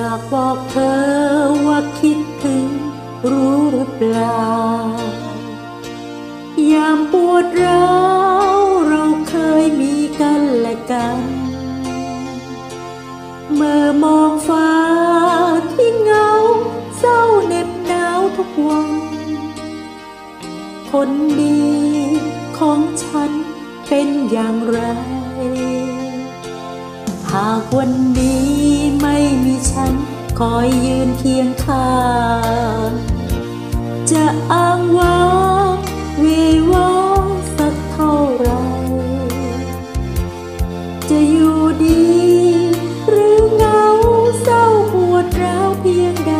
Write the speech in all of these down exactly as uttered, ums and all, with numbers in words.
ากบอกเธอว่าคิดถึงรู้หรือเปล่ายามปวดร้าวเราเคยมีกันและกันเมื่อมองฟ้าที่เหงาเศร้าเหน็บหนาวทุกวันคนดีของฉันเป็นอย่างไรหากวันนี้ไม่มีฉันคอยยืนเคียงข้างจะอ้างว้างวีว้างสักเท่าไรจะอยู่ดีหรือเหงาเศร้าปวดร้าวเพียงใด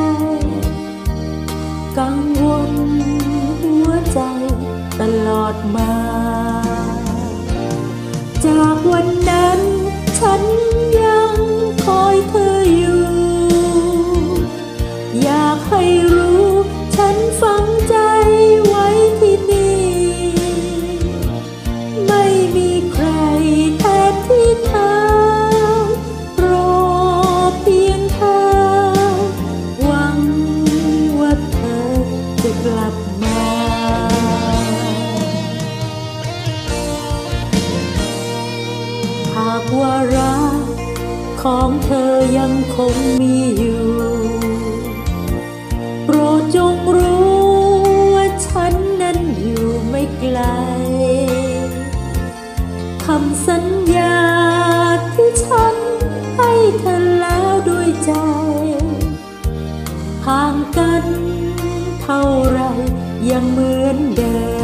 กังวลหัวใจตลอดมาจากวันนั้นฉันยังคอยเธออยู่อยากให้รู้ฉันฝังใจไว้ที่นี่ไม่มีใครแทนที่เธอรอเพียงเธอหวังว่าเธอจะกลับมาหากว่ารักของเธอยังคงมีอยู่โปรดจงรู้ว่าฉันนั้นอยู่ไม่ไกลคำสัญญาที่ฉันให้เธอแล้วด้วยใจห่างกันเท่าไรยังเหมือนเดิม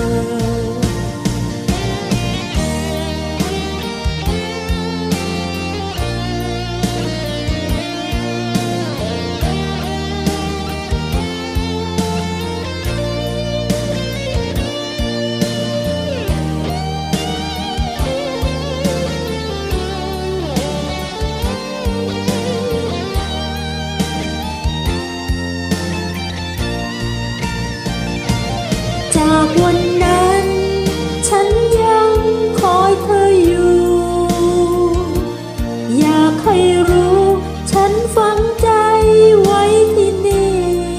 จากวันนั้นฉันยังคอยเธออยู่อยากให้รู้ฉันฝังใจไว้ที่นี่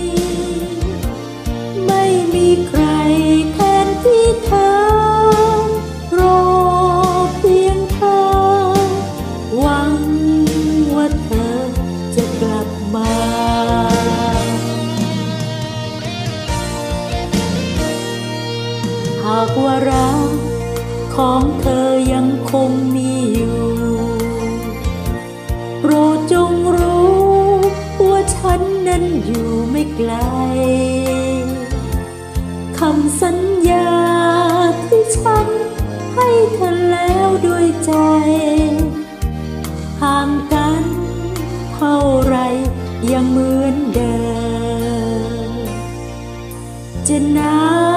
ไม่มีใครแทนที่เธอรอเพียงเธอหวังว่าเธอจะกลับมาหากว่ารักของเธอยังคงมีอยู่โปรดจงรู้ว่าฉันนั้นอยู่ไม่ไกลคำสัญญาที่ฉันให้เธอแล้วด้วยใจห่างกันเท่าไรยังเหมือนเดิมจะนาน